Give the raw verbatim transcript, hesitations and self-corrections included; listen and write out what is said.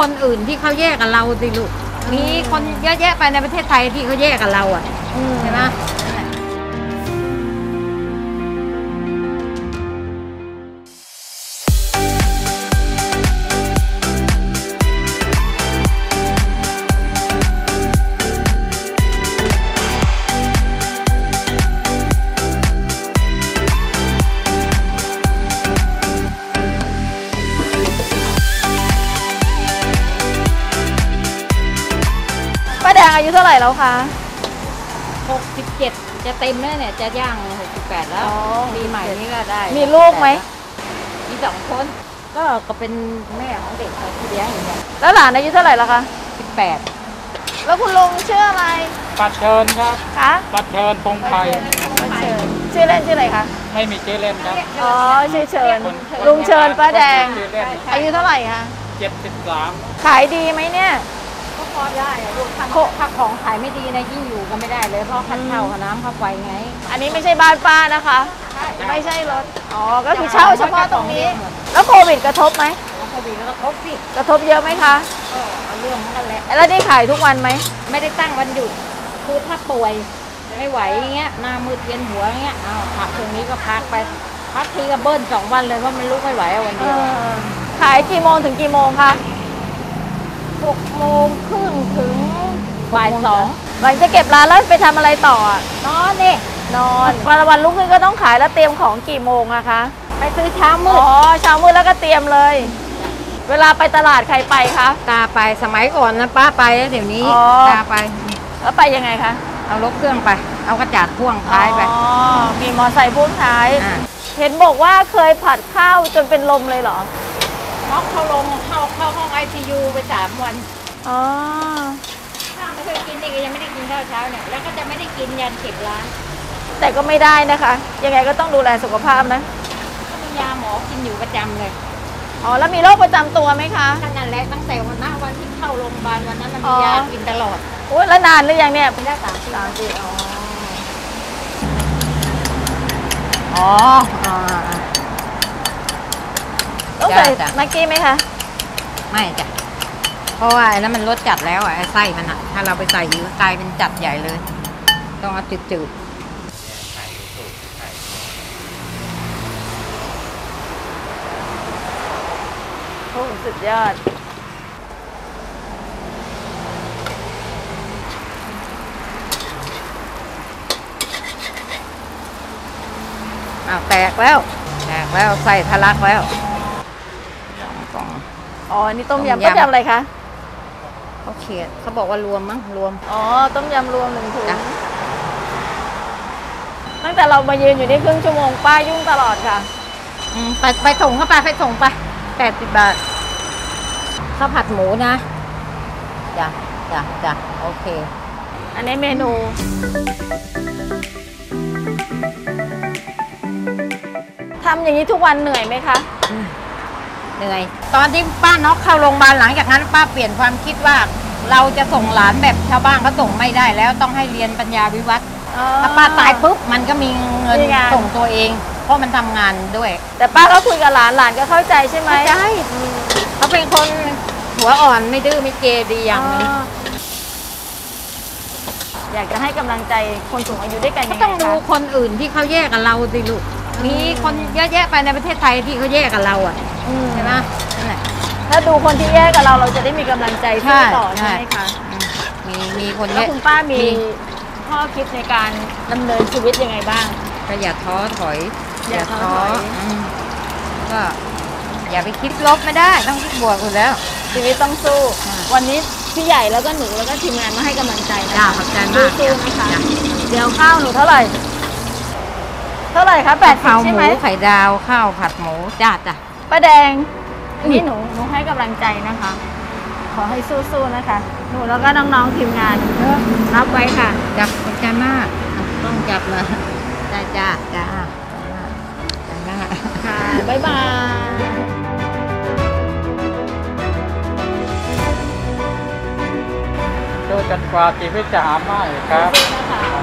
คนอื่นที่เขาแยกกับเราสิลูกมีคนเยอะแยะไปในประเทศไทยที่เขาแยกกับเราอ่ะใช่ไหมป้าแดงอายุเท่าไหร่แล้วคะหกสิบเจ็ดจะเต็มแล้วเนี่ยจะย่างหกสิบแปดแล้วปีใหม่นี้ก็ได้มีลูกไหมมีสองคนก็ก็เป็นแม่ของเด็กที่เลี้ยงอย่างเงี้ยแล้วหลานอายุเท่าไหร่แล้วคะสิบแปดแล้วคุณลุงชื่ออะไรปัดเชิญครับคะปัดเชิญพงไทยชื่อเล่นชื่ออะไรคะไม่มีชื่อเล่นครับอ๋อชื่อเชิญลุงเชิญป้าแดงอายุเท่าไหร่คะเจ็ดสิบสามขายดีไหมเนี่ยก็พอได้ลูกถ้าของขายไม่ดีนะยิ่งอยู่ก็ไม่ได้เลยเพราะคันเช่าน้ำค่าไฟไงอันนี้ไม่ใช่บ้านป้านะคะไม่ใช่รถอ๋อก็คือเช่าเฉพาะตรงนี้แล้วโควิดกระทบไหมโควิดกระทบสิกระทบเยอะไหมคะก็เอาเรื่องนั่นแหละแล้วได้ขายทุกวันไหมไม่ได้ตั้งวันหยุดคือถ้าป่วยไม่ไหวอย่างเงี้ยหน้ามืดเวียนหัวอย่างเงี้ยเอาพักตรงนี้ก็พักไปพักทีก็เบิ้ลสองวันเลยว่ามันลุกไม่ไหววันเดียวขายกี่โมงถึงกี่โมงคะหกโมงครึ่งถึงบ่ายสองหลังจะเก็บร้านแล้วไปทำอะไรต่ออ่ะนอนนี่นอนวันวันลุกขึ้นก็ต้องขายแล้วเตรียมของกี่โมงอะคะไปซื้อเช้ามืดอ๋อเช้ามืดแล้วก็เตรียมเลยเวลาไปตลาดใครไปคะตาไปสมัยก่อนนะป้าไปเดี๋ยวนี้ตาไปแล้วไปยังไงคะเอารถเครื่องไปเอากระจาดพ่วงท้ายไปอ๋อมีมอไซค์พ่วงท้ายเห็นบอกว่าเคยผัดข้าวจนเป็นลมเลยเหรอน็อกเข้าลงเข้าเข้าห้องไอซียูไปสามวันอ๋อข้าวไม่เคยกินนี่ก็ยังไม่ได้กินข้าวเช้าเนี่ยแล้วก็จะไม่ได้กินยันเก็บร้านแต่ก็ไม่ได้นะคะยังไงก็ต้องดูแลสุขภาพนะก็มียาหมอกินอยู่ประจำเลยอ๋อแล้วมีโรคประจำตัวไหมคะนั่นแหละตั้งแต่วันนั้นวันที่เข้าโรงพยาบาลวันนั้นมันมียากินตลอดโอ้ยแล้วนานหรือยังเนี่ยเป็นได้สามปีสามปีอ๋ออ๋อต้องใส่แม็กกี้ไหมคะไม่จ้ะเพราะว่าไอ้นั้นมันรสจัดแล้วไอ้ไส้มันอะถ้าเราไปใส่เยอะกลายเป็นจัดใหญ่เลยต้องเอาจืดๆโอ้สุดยอดอ้าวแตกแล้วแตกแล้วใส่ทะลักแล้วอ๋อนี่ต้มยำต้มยำอะไรคะเขาเขียนเขาบอกว่ารวมมั้งรวมอ๋อต้มยำรวมหนึ่งถุงตั้งแต่เรามายืนอยู่นี่ครึ่งชั่วโมงป้ายุ่งตลอดค่ะอืมไปไปส่งเข้าไปไปส่งไปแปดสิบบาทข้าวผัดหมูนะจ้ะจ้ะจ้ะโอเคอันนี้เมนูทำอย่างนี้ทุกวันเหนื่อยไหมคะเหนื่อยตอนที่ป้าน็อกเข้าโรงพยาบาลหลังจากนั้นป้าเปลี่ยนความคิดว่าเราจะส่งหลานแบบชาวบ้านเขาส่งไม่ได้แล้วต้องให้เรียนปัญญาวิวัฒน์ถ้าป้าตายปุ๊บมันก็มีเงินส่งตัวเองเพราะมันทำงานด้วยแต่ป้าก็คุยกับหลานหลานก็เข้าใจใช่ไหมใช่เขาเป็นคนหัวอ่อนไม่ดื้อไม่เกเรดีอย่างนึงอยากจะให้กำลังใจคนสูงอายุด้วยกันยังไงคะต้องดูคนอื่นที่เขาแยกกับเราสิลูกมีคนเยอะแยะไปในประเทศไทยที่เขาแยกกับเราอ่ะใช่ไหมนั่นแหละถ้าดูคนที่แยกกับเราเราจะได้มีกำลังใจสู้ต่อใช่ไหมคะมีมีคนแล้วคุณป้ามีข้อคิดในการดำเนินชีวิตยังไงบ้างก็อย่าท้อถอยอย่าท้อถอยก็อย่าไปคิดลบไม่ได้ต้องคิดบวกอยู่แล้วชีวิตต้องสู้วันนี้พี่ใหญ่แล้วก็หนูแล้วก็ทีมงานมาให้กำลังใจนะคะขอบใจมากสู้ๆนะคะเดี๋ยวข้าวหนูเท่าไหร่เท่าไหร่คะแปดสิบใช่ไหมไข่ดาวข้าวผัดหมูจ้าจ้ะป้าแดงนี่หนูหนูให้กำลังใจนะคะขอให้สู้ๆนะคะหนูแล้วก็น้องๆทีมงานรับไว้ค่ะจับขอบใจมากต้องจับเลยจ้าจ้าจ้าจ้าจ้าค่ะบ๊ายบายโดยจนกว่าชีวิตจะหาไม่ครับ